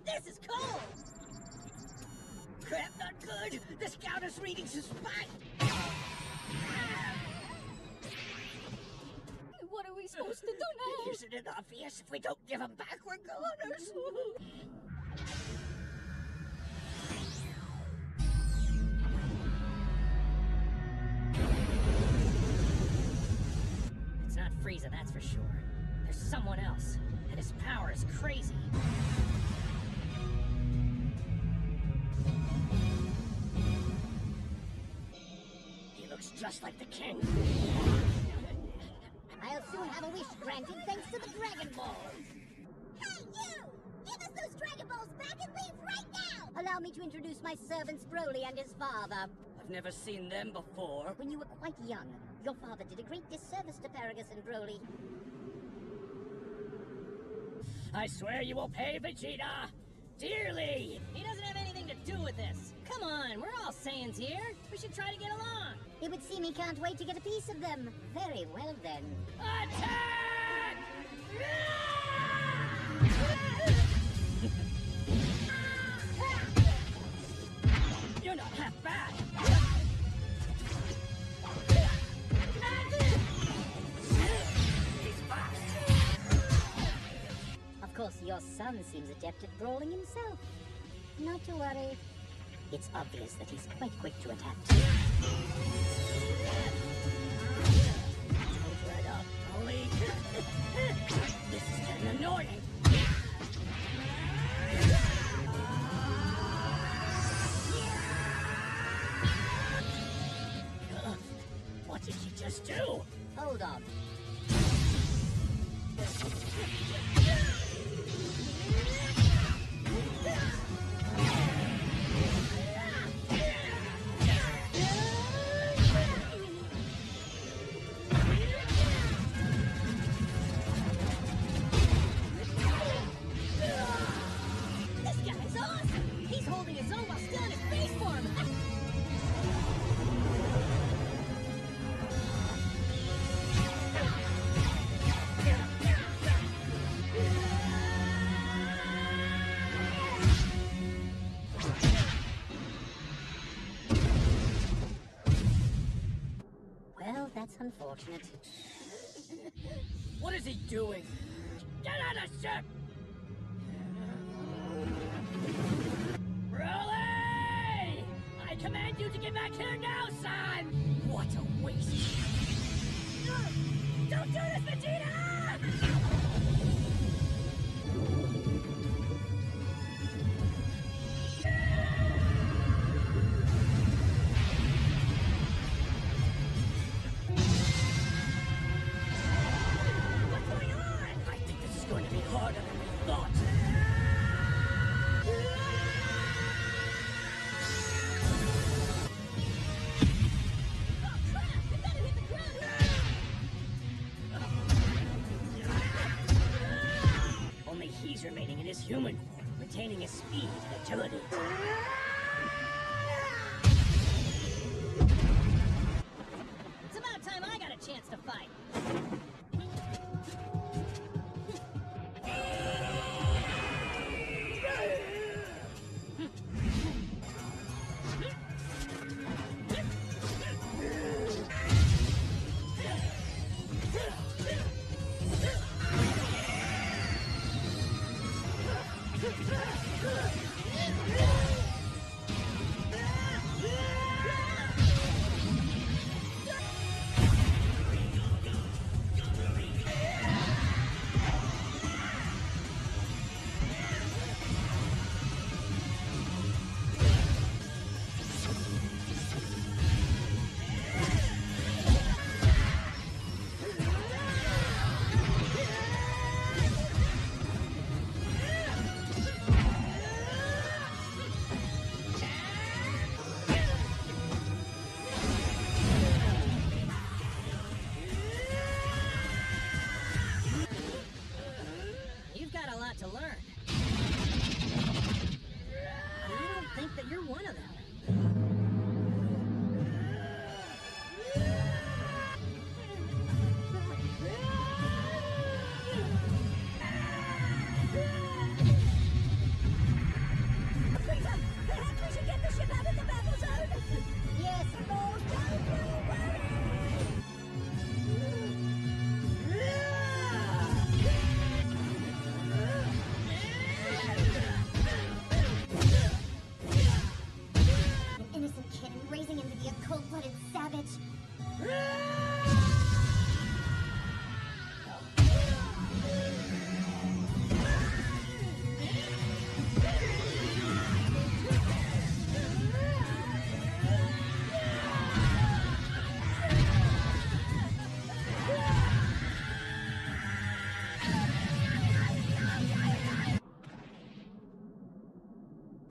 This is cold! Crap, not good! The scout is reading suspect! What are we supposed to do now? Isn't it obvious? If we don't give him back, we're goners! It's not Frieza, that's for sure. There's someone else, and his power is crazy. He looks just like the king. I'll soon have a wish granted thanks to the Dragonballz. Hey, you! Give us those Dragonballs back and leave right now! Allow me to introduce my servants Broly and his father. I've never seen them before. When you were quite young, your father did a great disservice to Paragus and Broly. I swear you will pay Vegeta dearly! He doesn't have anything to do with this. Come on, we're all Saiyans here. We should try to get along. It would seem he can't wait to get a piece of them. Very well then. Attack! You're not half bad. He's fast. Of course, your son seems adept at brawling himself. Not to worry. It's obvious that he's quite quick to attack. Right up, Broly. This is getting annoying. What did she just do? Hold on. This guy's awesome! He's holding his own while still in his base form! Well, that's unfortunate. What is he doing? Get on the ship! Broly! I command you to get back here now, son! What a waste! Don't do this, Vegeta! What's going on? I think this is going to be harder than we thought. Oh crap! I better hit the ground! Only he's remaining in his human form, retaining his speed and agility. It's about time I got a chance to fight.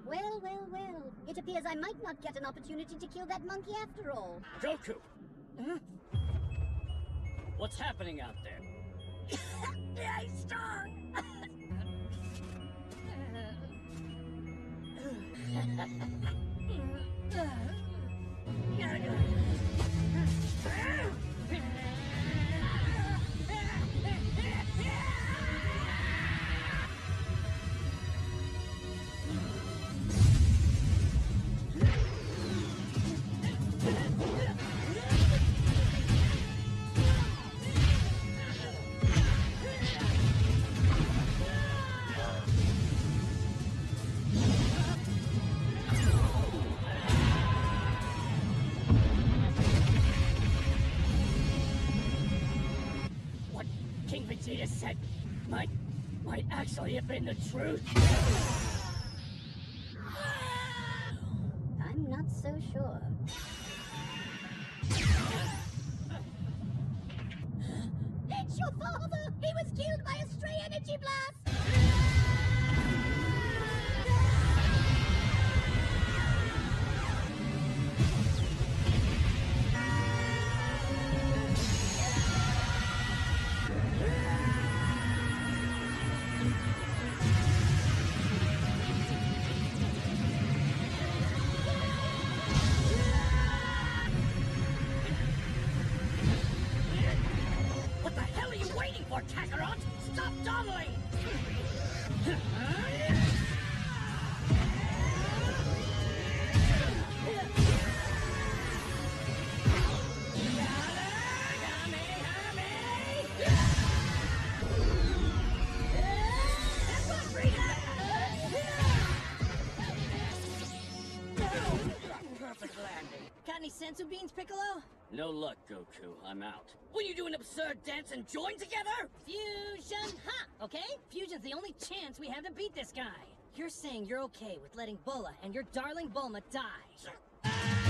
Well, well, well. It appears I might not get an opportunity to kill that monkey after all. Goku! Huh? What's happening out there? Yeah, he's strong! Vegeta said might actually have been the truth. I'm not so sure. It's your father! He was killed by a stray energy blast! Kakarot! Stop dawdling! Perfect landing. Got any senzu beans, Piccolo? No luck, Goku. I'm out. Will you do an absurd dance and join together? Fusion, ha! Okay? Fusion's the only chance we have to beat this guy. You're saying you're okay with letting Bulla and your darling Bulma die.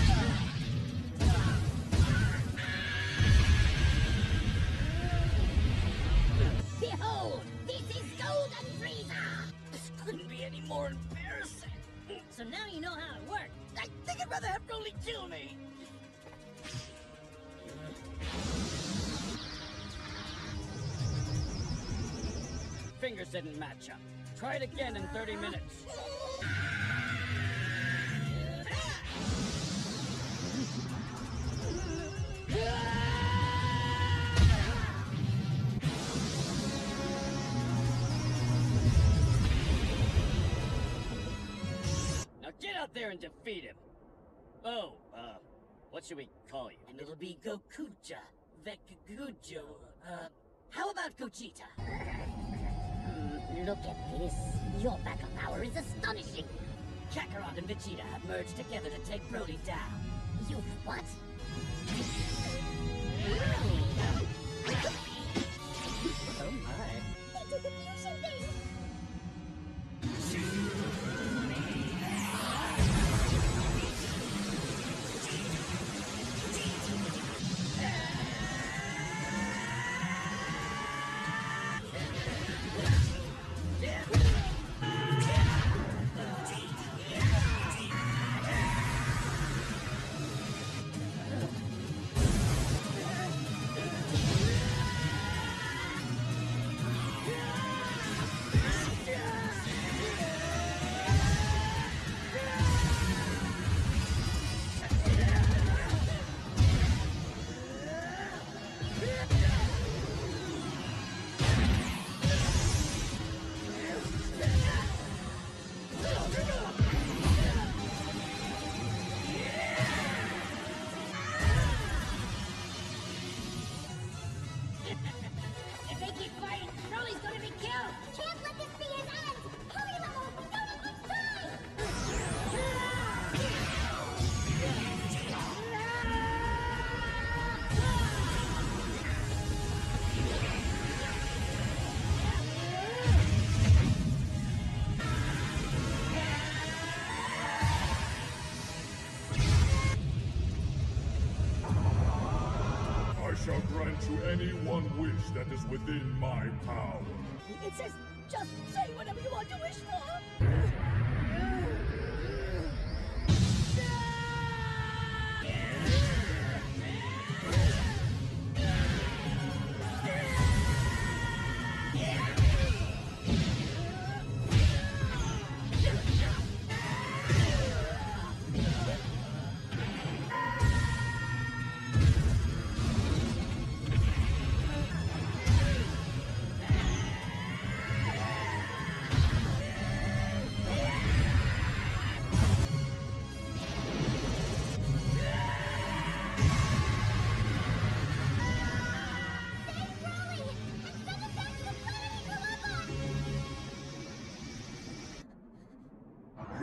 Behold! This is Golden Frieza! This couldn't be any more embarrassing. So now you know how it works. I think I'd rather have Broly kill me. Fingers didn't match up. Try it again in 30 minutes. Now get out there and defeat him. Oh, what should we call you? And it'll be Gokuja, Vekujo, how about Gogeta? Look at this. Your battle power is astonishing. Kakarot and Vegeta have merged together to take Broly down. You what? Oh my. He did the fusion thing! Shall grant you any one wish that is within my power. It says, just say whatever you want to wish for!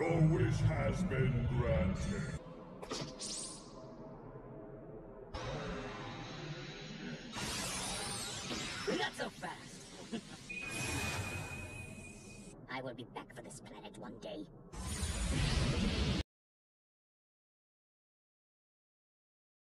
Your wish has been granted. Not so fast. I will be back for this planet one day.